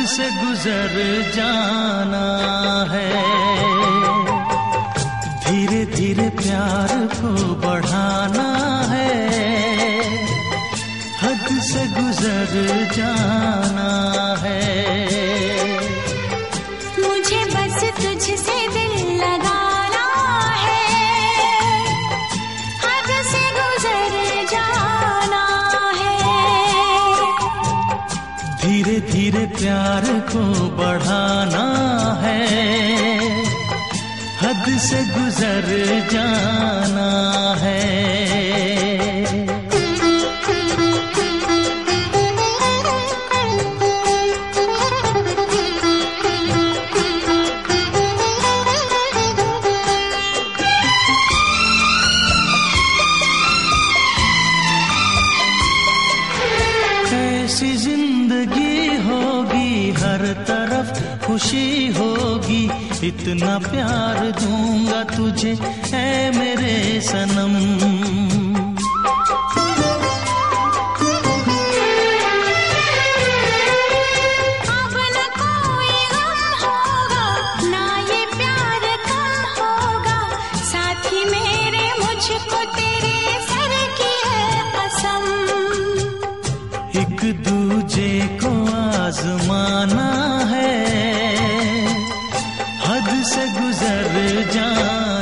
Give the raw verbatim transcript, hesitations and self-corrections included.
से गुजर जाना है। धीरे धीरे प्यार को बढ़ाना है, हद से गुजर जाना है। मुझे बस तुझसे दिल लगाना है, हद से गुजर जाना है। धीरे धीरे प्यार को बढ़ाना है, हद से गुजर जाना है। ऐसी जिंदगी होगी, हर तरफ खुशी होगी, इतना प्यार दूंगा तुझे ऐ मेरे सनम। अब न कोई गम होगा, ना ये प्यार कम होगा, साथी मेरे मुझको तेरे सर की है कसम। एक दूजे को आजमाना है, हद से गुजर जाना